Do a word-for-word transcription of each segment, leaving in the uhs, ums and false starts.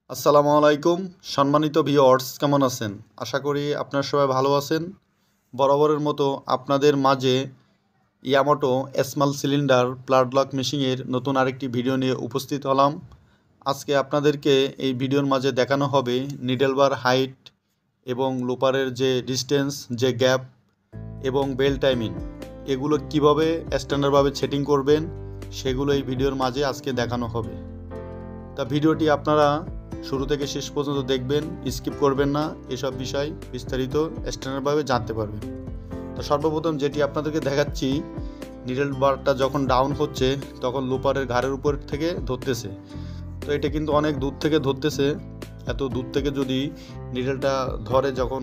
আসসালামু আলাইকুম সম্মানিত ভিউয়ার্স, কেমন আছেন? আশা করি আপনারা সবাই ভালো আছেন। বরাবরের মতো আপনাদের মাঝে Yamato small cylinder plug lock মেশিনের নতুন আরেকটি ভিডিও নিয়ে উপস্থিত হলাম। আজকে আপনাদেরকে এই ভিডিওর মাঝে দেখানো হবে নিডল বার হাইট এবং লোপারের যে ডিস্টেন্স, যে গ্যাপ এবং বেল টাইমিং, এগুলো কিভাবে স্ট্যান্ডার্ডভাবে সেটিং করবেন সেগুলো এই ভিডিওর মাঝে আজকে দেখানো হবে। তা ভিডিওটি আপনারা শুরু থেকে শেষ পর্যন্ত দেখবেন, স্কিপ করবেন না, এসব বিষয় বিস্তারিত স্ট্যান্ডার্ডভাবে জানতে পারবেন। তো সর্বপ্রথম যেটি আপনাদেরকে দেখাচ্ছি, নিডল বারটা যখন ডাউন হচ্ছে তখন লোপারের ঘাড়ের উপর থেকে ধরতেছে। তো এটা কিন্তু অনেক দূর থেকে ধরতেছে। এত দূর থেকে যদি নিডলটা ধরে যখন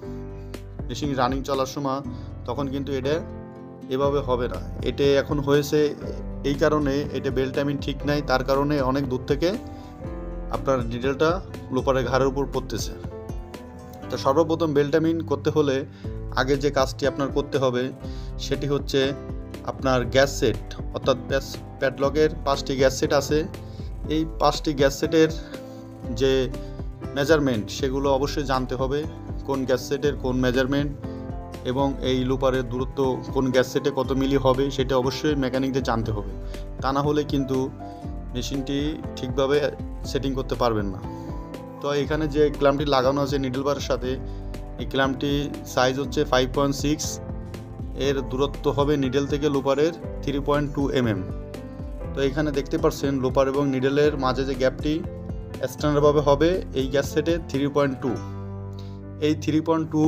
মেশিন রানিং চলার সময়, তখন কিন্তু এটা এভাবে হবে না। এটা এখন হয়েছে এই কারণে, এটা বেল টাইমিং ঠিক নাই, তার কারণে অনেক দূর থেকে আপনার নিডলটা লোপারের ঘাড়ের উপর পড়তেছে। তো সর্বপ্রথম বেল টাইমিং করতে হলে আগে যে কাজটি আপনার করতে হবে সেটি হচ্ছে আপনার গ্যাস সেট, অর্থাৎ প্যাডলকের পাঁচটি গ্যাস সেট আছে। এই পাঁচটি গ্যাস সেটের যে মেজারমেন্ট সেগুলো অবশ্যই জানতে হবে, কোন গ্যাস সেটের কোন মেজারমেন্ট এবং এই লুপারের দূরত্ব কোন গ্যাস সেটে কত মিলি হবে সেটা অবশ্যই মেকানিকদের জানতে হবে। তা না হলে কিন্তু মেশিনটি ঠিকভাবে সেটিং করতে পারবেন না। তো এখানে যে ক্ল্যাম্পটি লাগানো আছে নিডল বারের সাথে, এই ক্ল্যাম্পটি সাইজ হচ্ছে ফাইভ পয়েন্ট সিক্স, এর দূরত্ব হবে নিডল থেকে লুপারের three point two M M. তো এখানে দেখতে পাচ্ছেন লোপার এবং নিডলের মাঝে যে গ্যাপটি স্ট্যান্ডার্ডভাবে হবে এই গ্যাস সেটে থ্রি পয়েন্ট টু। এই থ্রি পয়েন্ট টু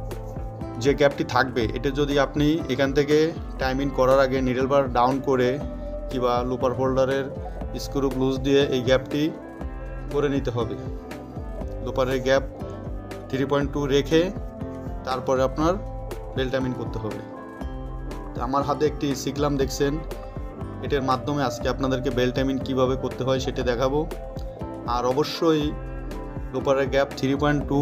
যে গ্যাপটি থাকবে, এটা যদি আপনি এখান থেকে টাইমিং করার আগে নিডল বার ডাউন করে কিংবা লুপার হোল্ডারের স্ক্রু লুজ দিয়ে এই গ্যাপটি করে নিতে হবে। লুপারের গ্যাপ থ্রি পয়েন্ট টু রেখে তারপরে আপনার বেল টাইমিং করতে হবে। তো আমার হাতে একটি সিগলাম দেখছেন, এটার মাধ্যমে আজকে আপনাদেরকে বেল টাইমিং কীভাবে করতে হয় সেটা দেখাবো। আর অবশ্যই লুপারের গ্যাপ থ্রি পয়েন্ট টু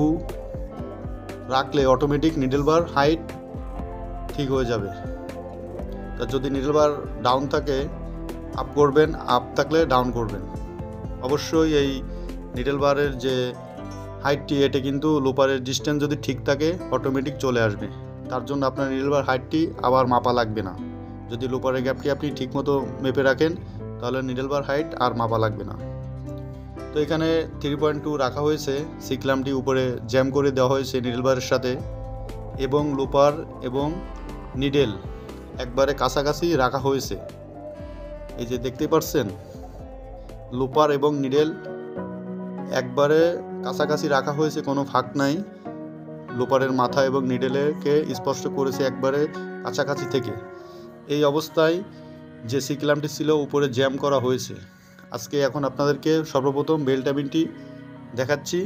রাখলে অটোমেটিক নিডল বার হাইট ঠিক হয়ে যাবে। তা যদি নিডল বার ডাউন থাকে আপ করবেন, আপ থাকলে ডাউন করবেন। অবশ্যই এই নিডল বারের যে হাইটটি, এটা কিন্তু লোপারের ডিস্টেন্স যদি ঠিক থাকে অটোমেটিক চলে আসবে। তার জন্য আপনার নিডল বার হাইটটি আবার মাপা লাগবে না। যদি লোপারের গ্যাপটি আপনি ঠিকমতো মেপে রাখেন তাহলে নিডল বার হাইট আর মাপা লাগবে না। তো এখানে থ্রি পয়েন্ট টু রাখা হয়েছে, সিকলামটি উপরে জ্যাম করে দেওয়া হয়েছে নিডল বারের সাথে, এবং লোপার এবং নিডেল একবারে কাছাকাছি রাখা হয়েছে। এই যে দেখতে পাচ্ছেন লোপার এবং নিডেল একবারে কাছাকাছি রাখা হয়েছে, কোনো ফাঁক নাই। লোপারের মাথা এবং নিডেলকে স্পষ্ট করেছে একবারে কাছাকাছি থেকে। এই অবস্থায় যে সিকলামটি ছিল উপরে জ্যাম করা হয়েছে। আজকে এখন আপনাদেরকে সর্বপ্রথম বেল টাইমিংটি দেখাচ্ছি।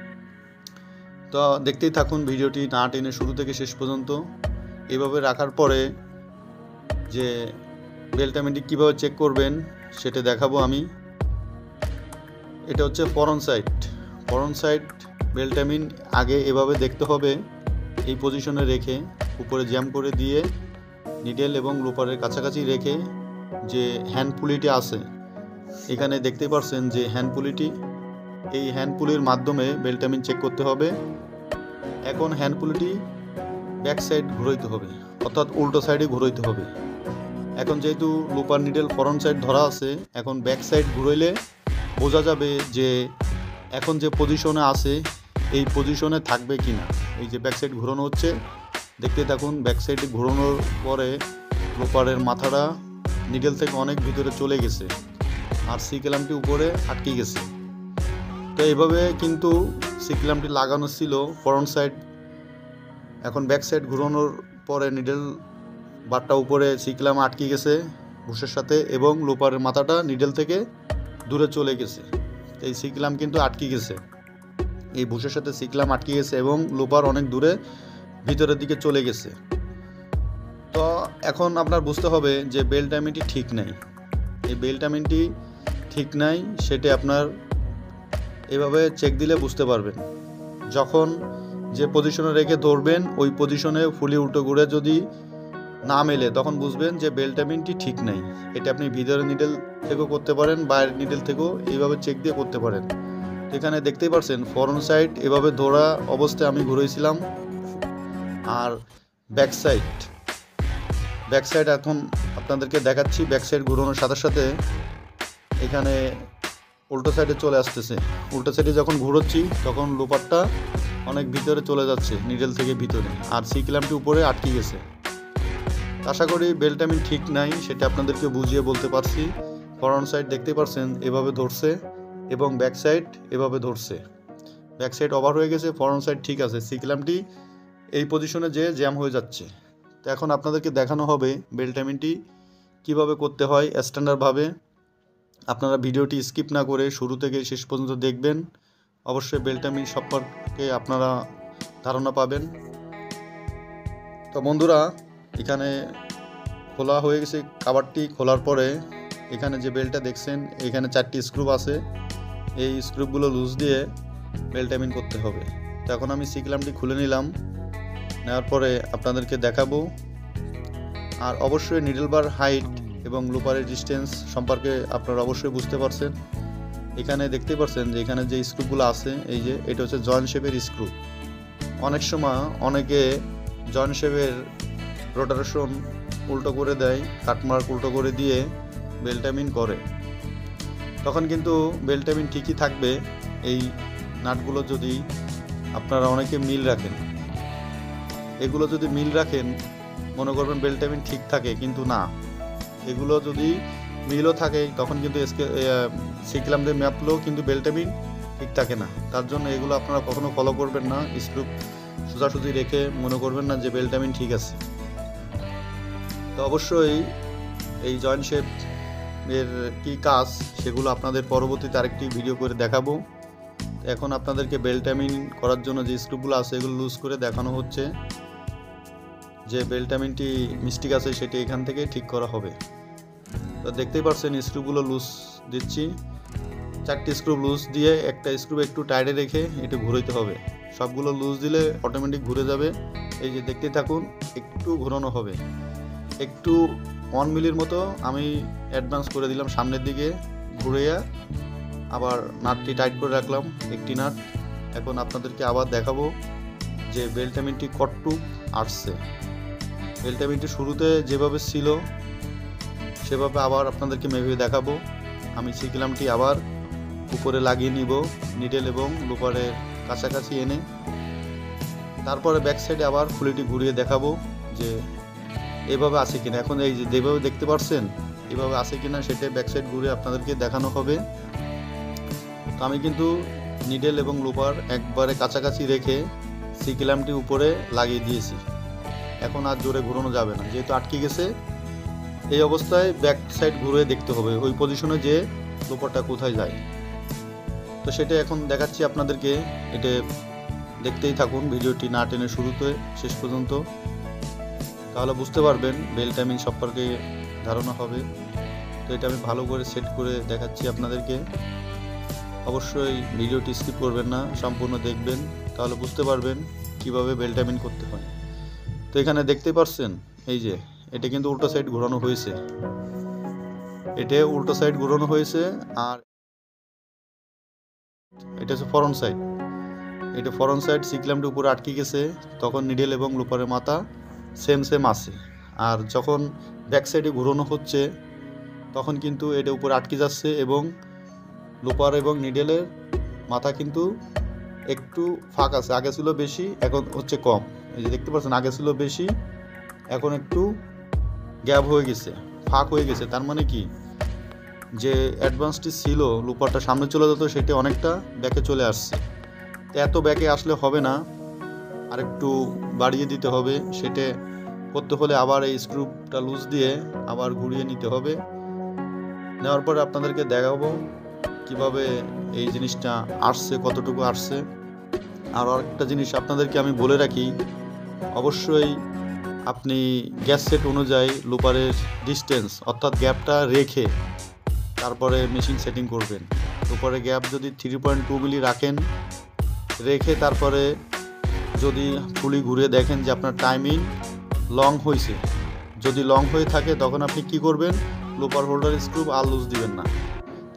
তো দেখতেই থাকুন ভিডিওটি, না টেনে শুরু থেকে শেষ পর্যন্ত। এভাবে রাখার পরে যে বেল টাইমিংটি কীভাবে চেক করবেন সেটা দেখাবো আমি। এটা হচ্ছে front side. Front side belt timing আগে এভাবে দেখতে হবে, এই পজিশনে রেখে উপরে জ্যাম করে দিয়ে নিডেল এবং লোপারের কাছাকাছি রেখে যে হ্যান্ড পুলিটি আছে, এখানে দেখতে পাচ্ছেন যে হ্যান্ড পুলিটি, এই হ্যান্ড পুলির মাধ্যমে বেল টাইমিং চেক করতে হবে। এখন হ্যান্ড পুলিটি ব্যাক সাইড ঘুরাইতে হবে, অর্থাৎ উল্টো সাইডে ঘুরাইতে হবে। এখন যেহেতু লোপার নিডেল ফরন্ট সাইড ধরা আছে, এখন ব্যাক সাইড ঘুরাইলে বোঝা যাবে যে এখন যে পজিশনে আছে এই পজিশনে থাকবে কি না। এই যে ব্যাক সাইড ঘুরানো হচ্ছে, দেখতে থাকুন। ব্যাক সাইডে ঘুরানোর পরে লোপারের মাথাটা নিডেল থেকে অনেক ভিতরে চলে গেছে আর সিকলামটি উপরে আটকে গেছে। তো এইভাবে কিন্তু সিকলামটি লাগানো ছিল ফরন্ট সাইড। এখন ব্যাক সাইড ঘুরানোর পরে নিডেল বারটা উপরে সিকলাম আটকে গেছে বুশের সাথে, এবং লোপারের মাথাটা নিডেল থেকে দূরে চলে গেছে। এই সিকলাম কিন্তু আটকে গেছে, এই বুশের সাথে সিকলাম আটকে গেছে এবং লোপার অনেক দূরে ভিতরের দিকে চলে গেছে। তো এখন আপনার বুঝতে হবে যে বেল টাইমিংটি ঠিক নাই। এই বেল টাইমিংটি ঠিক নাই সেটা আপনার এভাবে চেক দিলে বুঝতে পারবেন। যখন যে পজিশনে রেখে ধরবেন ওই পজিশনে ফুলি উল্টো ঘুরে যদি না মেলে তখন বুঝবেন যে বেল টাইমিংটি ঠিক নাই। এটা আপনি ভিতরের নিডেল থেকেও করতে পারেন, বাইরের নিডেল থেকেও এইভাবে চেক দিয়ে করতে পারেন। এখানে দেখতেই পাচ্ছেন ফরন সাইড এভাবে ধরা অবস্থায় আমি ঘুরেছিলাম, আর ব্যাক সাইড ব্যাক সাইড এখন আপনাদেরকে দেখাচ্ছি। ব্যাক সাইড ঘুরানোর সাথে সাথে এখানে উল্টো সাইডে চলে আসতেছে। উল্টো সাইডে যখন ঘুরোচ্ছি তখন লোপারটা অনেক ভিতরে চলে যাচ্ছে, নিডেল থেকে ভিতরে, আর সি ক্ল্যাম্পটি উপরে আটকে গেছে। আশা করি বেল্ট আমি ঠিক নাই সেটা আপনাদেরকে বুঝিয়ে বলতে পারছি। ফরন্ট সাইড দেখতে পাচ্ছেন এভাবে ধরছে এবং ব্যাক সাইড এভাবে ধরছে। ব্যাক সাইড ওভার হয়ে গেছে, ফরন্ট সাইড ঠিক আছে। সি ক্ল্যাম্পটি এই পজিশনে যে জ্যাম হয়ে যাচ্ছে। তো এখন আপনাদেরকে দেখানো হবে বেল্ট টাইমিংটি কীভাবে করতে হয় স্ট্যান্ডার্ডভাবে। আপনারা ভিডিওটি স্কিপ না করে শুরু থেকে শেষ পর্যন্ত দেখবেন, অবশ্যই বেল্ট টাইমিং সম্পর্কে আপনারা ধারণা পাবেন। তো বন্ধুরা, এখানে খোলা হয়ে গেছে কাভারটি। খোলার পরে এখানে যে বেল্টটা দেখছেন এখানে চারটি স্ক্রু আছে, এই স্ক্রুগুলো লুজ দিয়ে বেল্ট টাইমিং করতে হবে। তো এখন আমি সি ক্ল্যাম্পটি খুলে নিলাম, নেওয়ার পরে আপনাদেরকে দেখাবো। আর অবশ্যই নিডল বার হাইট এবং লুপারের ডিস্টেন্স সম্পর্কে আপনারা অবশ্যই বুঝতে পারছেন। এখানে দেখতে পাচ্ছেন যে এখানে যে স্ক্রুগুলো আছে, এই যে এটা হচ্ছে জয়েন্ট শেপের স্ক্রু। অনেক সময় অনেকে জয়েন্ট শেপের রোটারেশন উল্টো করে দেয়, কাটমার্ক উল্টো করে দিয়ে বেল্ট টাইমিং করে, তখন কিন্তু বেল্ট টাইমিং ঠিকই থাকবে এই নাটগুলো যদি আপনারা অনেকে মিল রাখেন। এগুলো যদি মিল রাখেন মনে করবেন বেল্ট টাইমিং ঠিক থাকে, কিন্তু না, এগুলো যদি মিলও থাকে তখন কিন্তু সি ক্ল্যাম্পে ম্যাপলেও কিন্তু বেল্ট টাইমিং ঠিক থাকে না। তার জন্য এগুলো আপনারা কখনো ফলো করবেন না। স্ক্রু সোজাসুজি রেখে মনে করবেন না যে বেল্ট টাইমিং ঠিক আছে। তো অবশ্যই এই জয়েন্ট শেপ এর কী কাজ সেগুলো আপনাদের পরবর্তীতে আরেকটি ভিডিও করে দেখাবো। এখন আপনাদেরকে বেল্ট টাইমিং করার জন্য যে স্ক্রুগুলো আছে এগুলো লুজ করে দেখানো হচ্ছে, যে বেল্ট টাইমিংটি মিস্টেক আছে সেটি এখান থেকে ঠিক করা হবে। তো দেখতেই পাচ্ছেন স্ক্রুগুলো লুজ দিচ্ছি। চারটি স্ক্রু লুজ দিয়ে একটা স্ক্রু একটু টাইটে রেখে একটু ঘুরাইতে হবে। সবগুলো লুজ দিলে অটোমেটিক ঘুরে যাবে। এই যে দেখতে থাকুন, একটু ঘোরানো হবে, একটু ওয়ান মিলির মতো আমি অ্যাডভান্স করে দিলাম সামনের দিকে ঘুরিয়ে, আবার নাটটি টাইট করে রাখলাম একটি নাট। এখন আপনাদেরকে আবার দেখাবো যে বেল্ট টাইমিংটি কতটুক আসছে। বেল্ট টাইমিংটি শুরুতে যেভাবে ছিল সেভাবে আবার আপনাদেরকে মেপে দেখাবো। আমি সি ক্ল্যাম্পটি আবার উপরে লাগিয়ে নিব নিডেল এবং লুপারের কাছাকাছি এনে, তারপরে ব্যাক সাইডে আবার খুলিটি ঘুরিয়ে দেখাবো যে এভাবে আছে কিনা। এখন এই যে যেভাবে দেখতে পাচ্ছেন এভাবে আছে কিনা সেটা ব্যাক সাইড ঘুরে আপনাদেরকে দেখানো হবে। তো আমি কিন্তু নিডেল এবং লুপার একবারে কাছাকাছি রেখে সি ক্ল্যাম্পটি উপরে লাগিয়ে দিয়েছি। এখন আর জোরে ঘুরানো যাবে না, যেহেতু আটকে গেছে। এই অবস্থায় ব্যাক সাইড ঘুরে দেখতে হবে ওই পজিশনে যে লুপারটা কোথায় যায়। তো সেটা এখন দেখাচ্ছি আপনাদেরকে, এটা দেখতেই থাকুন ভিডিওটি না টেনে শুরুতে শেষ পর্যন্ত, তাহলে বুঝতে পারবেন বেল্ট টাইমিং সম্পর্কে ধারণা হবে। তো এটা আমি ভালো করে সেট করে দেখাচ্ছি আপনাদেরকে। অবশ্যই ভিডিওটি স্কিপ করবেন না, সম্পূর্ণ দেখবেন, তাহলে বুঝতে পারবেন কিভাবে বেল্ট টাইমিং করতে হয়। তো এখানে দেখতে পাচ্ছেন এই যে এটা কিন্তু উল্টো সাইড ঘোরানো হয়েছে, এটা উল্টো সাইড ঘোরানো হয়েছে। আর এটা হচ্ছে ফরন্ট সাইড, এটা ফরন্ট সাইড সি ক্ল্যাম্পটি উপরে আটকে গেছে, তখন নিডেল এবং লুপারের মাথা সেম সেম আছে। আর যখন ব্যাক সাইডে ঘুরানো হচ্ছে তখন কিন্তু এটা উপরে আটকে যাচ্ছে এবং লুপার এবং নিডেলের মাথা কিন্তু একটু ফাঁক আছে। আগে ছিল বেশি, এখন হচ্ছে কম। এই যে দেখতে পাচ্ছেন আগে ছিল বেশি, এখন একটু গ্যাপ হয়ে গেছে, ফাঁক হয়ে গেছে। তার মানে কি, যে অ্যাডভান্সটি ছিল লুপারটা সামনে চলে যেত সেটা অনেকটা ব্যাকে চলে আসছে। তো এত ব্যাকে আসলে হবে না, আর একটু বাড়িয়ে দিতে হবে। সেটা করতে হলে আবার এই স্ক্রুটা লুজ দিয়ে আবার ঘুরিয়ে নিতে হবে। নেওয়ার পরে আপনাদেরকে দেখাবো কিভাবে এই জিনিসটা আসছে, কতটুকু আসছে। আর আরেকটা জিনিস আপনাদেরকে আমি বলে রাখি, অবশ্যই আপনি গ্যাস সেট অনুযায়ী লুপারের ডিস্টেন্স অর্থাৎ গ্যাপটা রেখে তারপরে মেশিন সেটিং করবেন। লুপারের গ্যাপ যদি থ্রি পয়েন্ট টু মিলি রাখেন, রেখে তারপরে যদি ফুলি ঘুরিয়ে দেখেন যে আপনার টাইমিং লং হয়েছে, যদি লং হয়ে থাকে তখন আপনি কি করবেন, লুপার হোল্ডার স্ক্রু আর লুজ দিবেন না।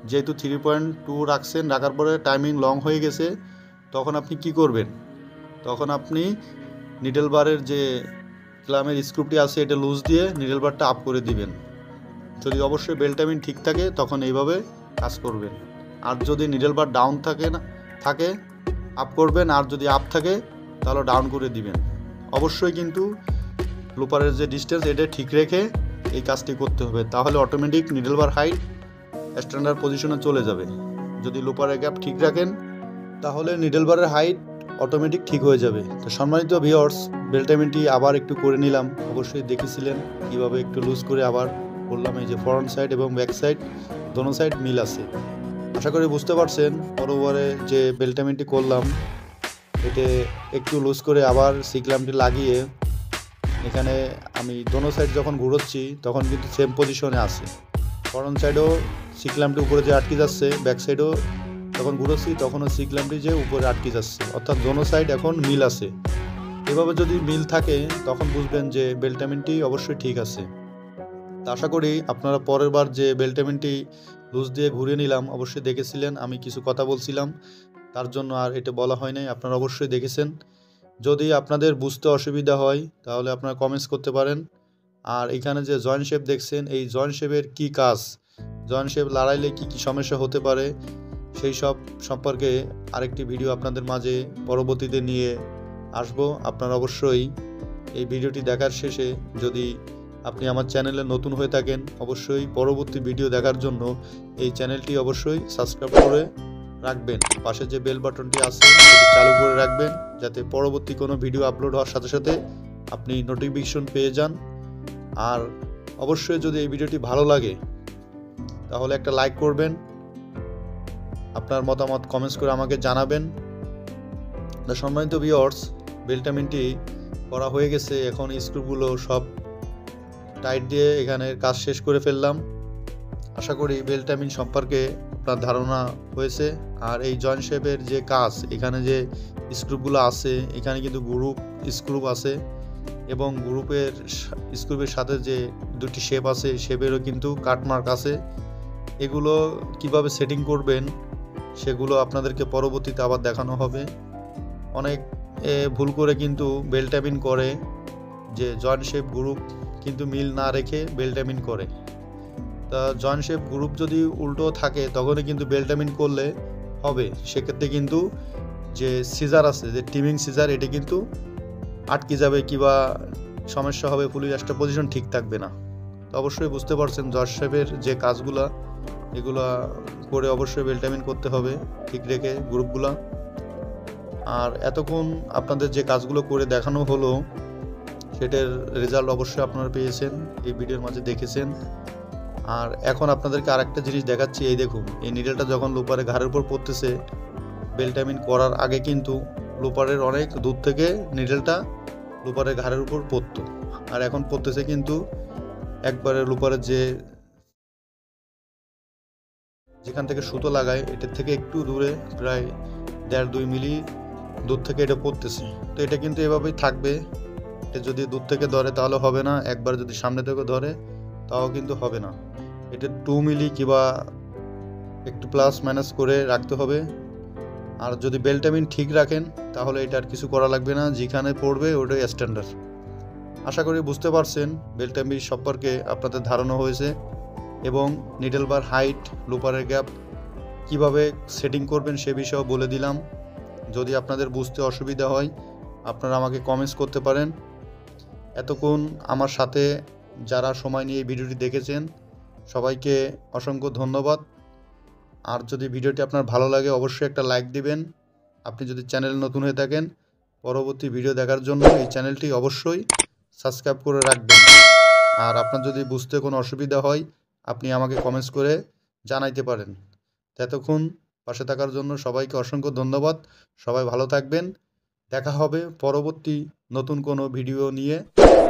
যেহেতু থ্রি পয়েন্ট টু রাখছেন, রাখার পরে টাইমিং লং হয়ে গেছে, তখন আপনি কি করবেন, তখন আপনি নিডল বারের যে ক্লামের স্ক্রুপটি আছে এটা লুজ দিয়ে নিডল বারটা আপ করে দিবেন। যদি অবশ্যই বেল্ট টাইমিং ঠিক থাকে তখন এইভাবে কাজ করবেন। আর যদি নিডল বার ডাউন থাকে না থাকে আপ করবেন, আর যদি আপ থাকে তাহলে ডাউন করে দিবেন। অবশ্যই কিন্তু লুপারের যে ডিস্টেন্স এটা ঠিক রেখে এই কাজটি করতে হবে, তাহলে automatic needle bar height standard পজিশনে চলে যাবে। যদি লুপারের গ্যাপ ঠিক রাখেন তাহলে নিডল বারের হাইট অটোমেটিক ঠিক হয়ে যাবে। তো সম্মানিত ভিউয়ার্স, বেল্ট টাইমিংটি আবার একটু করে নিলাম। অবশ্যই দেখেছিলেন কীভাবে একটু লুজ করে আবার বললাম। এই যে ফ্রন্ট সাইড এবং ব্যাক সাইড দোনো সাইড মিল আছে, আশা করি বুঝতে পারছেন। পরবারে যে বেল্ট টাইমিংটি করলাম এতে একটু লুজ করে আবার সি ক্ল্যাম্পটি লাগিয়ে এখানে আমি দোনো সাইড যখন ঘুরোচ্ছি তখন কিন্তু সেম পজিশনে আছে। ফ্রন্ট সাইডও সি ক্ল্যাম্পটি উপরে যে আটকে যাচ্ছে, ব্যাক সাইডও যখন ঘুরোচ্ছি তখনও সি ক্ল্যাম্পটি যে উপরে আটকে যাচ্ছে, অর্থাৎ দোনো সাইড এখন মিল আছে। এভাবে যদি মিল থাকে তখন বুঝবেন যে বেল্ট টাইমিংটি অবশ্যই ঠিক আছে। আশা করি আপনারা পরের বার যে বেল্ট টাইমিংটি লুজ দিয়ে ঘুরিয়ে নিলাম অবশ্যই দেখেছিলেন। আমি কিছু কথা বলছিলাম তার জন্য আর এটা বলা হয় নাই, আপনারা অবশ্যই দেখেছেন। যদি আপনাদের বুঝতে অসুবিধা হয় তাহলে আপনারা কমেন্টস করতে পারেন। আর এখানে যে জয়েন্ট শেপ দেখছেন, এই জয়েন্ট শেপের কী কাজ, জয়েন্ট শেপ লড়াইলে কী কী সমস্যা হতে পারে সেই সব সম্পর্কে আরেকটি ভিডিও আপনাদের মাঝে পরবর্তীতে নিয়ে আসব। আপনারা অবশ্যই এই ভিডিওটি দেখার শেষে যদি আপনি আমার চ্যানেলে নতুন হয়ে থাকেন অবশ্যই পরবর্তী ভিডিও দেখার জন্য এই চ্যানেলটি অবশ্যই সাবস্ক্রাইব করে রাখবেন। পাশে যে বেল বাটনটি আছে সেটি চালু করে রাখবেন যাতে পরবর্তী কোনো ভিডিও আপলোড হওয়ার সাথে সাথে আপনি নোটিফিকেশন পেয়ে যান। আর অবশ্যই যদি এই ভিডিওটি ভালো লাগে তাহলে একটা লাইক করবেন, আপনার মতামত কমেন্টস করে আমাকে জানাবেন। তো সম্মানিত ভিউয়ার্স, বেল্ট টাইমিংটি করা হয়ে গেছে, এখন স্ক্রুগুলো সব টাইট দিয়ে এখানে কাজ শেষ করে ফেললাম। আশা করি বেল্ট টাইমিং সম্পর্কে আপনার ধারণা হয়েছে। আর এই জয়েন্ট শেপের যে কাজ, এখানে যে স্ক্রুগুলো আছে এখানে কিন্তু গ্রুপ স্ক্রুপ আছে এবং গ্রুপের স্ক্রুপের সাথে যে দুটি শেপ আছে শেপেরও কিন্তু কাটমার্ক আছে। এগুলো কিভাবে সেটিং করবেন সেগুলো আপনাদেরকে পরবর্তীতে আবার দেখানো হবে। অনেক ভুল করে কিন্তু বেল্ট টাইমিং করে যে জয়েন্ট শেপ গ্রুপ কিন্তু মিল না রেখে বেল্ট টাইমিং করে। তা জয়েন্ট শেপ গ্রুপ যদি উল্টো থাকে তখনই কিন্তু বেল্ট টাইমিং করলে হবে। সেক্ষেত্রে কিন্তু যে সিজার আছে, যে টিমিং সিজার, এটি কিন্তু আটকে যাবে কিংবা সমস্যা হবে, পুলি একটা পজিশন ঠিক থাকবে না। তো অবশ্যই বুঝতে পারছেন জয়েন্ট শেপের যে কাজগুলা এগুলা করে অবশ্যই বেল্ট টাইমিং করতে হবে ঠিক রেখে গ্রুপগুলা। আর এতক্ষণ আপনাদের যে কাজগুলো করে দেখানো হলো সেটার রেজাল্ট অবশ্যই আপনারা পেয়েছেন, এই ভিডিওর মাঝে দেখেছেন। আর এখন আপনাদেরকে আরেকটা জিনিস দেখাচ্ছি। এই দেখুন, এই নিডেলটা যখন লুপারে ঘাড়ের উপর পড়তেছে বেল্ট টাইমিং করার আগে কিন্তু লুপারের অনেক দূর থেকে নিডেলটা লুপারের ঘাড়ের উপর পড়তো, আর এখন পড়তেছে কিন্তু একবারে লুপারের যে যেখান থেকে সুতো লাগায় এটার থেকে একটু দূরে, প্রায় দেড় দুই মিলি দূর থেকে এটা পড়তেছে। তো এটা কিন্তু এভাবেই থাকবে। এটা যদি দূর থেকে ধরে তাহলে হবে না, একবার যদি সামনে থেকে ধরে তাও কিন্তু হবে না। এটা টু মিলি কিংবা একটু প্লাস মাইনাস করে রাখতে হবে। আর যদি বেল্ট টাইমিং ঠিক রাখেন তাহলে এটা আর কিছু করা লাগবে না, যেখানে পড়বে ওটাই স্ট্যান্ডার্ড। আশা করি বুঝতে পারছেন বেল্ট টাইমিং সম্পর্কে আপনাদের ধারণা হয়েছে এবং নিডল বার হাইট, লুপারের গ্যাপ কিভাবে সেটিং করবেন সে বিষয়েও বলে দিলাম। যদি আপনাদের বুঝতে অসুবিধা হয় আপনারা আমাকে কমেন্টস করতে পারেন। এতক্ষণ আমার সাথে যারা সময় নিয়ে এই ভিডিওটি দেখেছেন সবাইকে অসংখ্য ধন্যবাদ। আর যদি ভিডিওটি আপনার ভালো লাগে অবশ্যই একটা লাইক দিবেন। আপনি যদি চ্যানেল নতুন হয়ে থাকেন পরবর্তী ভিডিও দেখার জন্য এই চ্যানেলটি অবশ্যই সাবস্ক্রাইব করে রাখবেন। আর আপনার যদি বুঝতে কোনো অসুবিধা হয় আপনি আমাকে কমেন্টস করে জানাইতে পারেন। এতক্ষণ পাশে থাকার জন্য সবাইকে অসংখ্য ধন্যবাদ। সবাই ভালো থাকবেন। দেখা হবে পরবর্তী নতুন কোনো ভিডিও নিয়ে।